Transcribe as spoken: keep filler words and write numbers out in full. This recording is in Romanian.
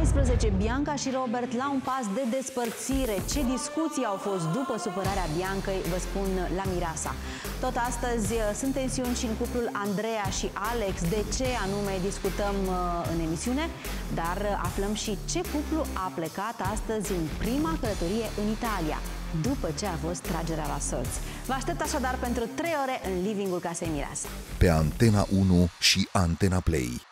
paisprezece, Bianca și Robert la un pas de despărțire. Ce discuții au fost după supărarea Biancăi, vă spun la Mireasa. Tot astăzi sunt tensiuni și în cuplul Andreea și Alex. De ce anume discutăm în emisiune, dar aflăm și ce cuplu a plecat astăzi în prima călătorie în Italia, după ce a fost tragerea la sorți. Vă aștept așadar pentru trei ore în livingul casei Mireasa. Pe Antena unu și Antena Play.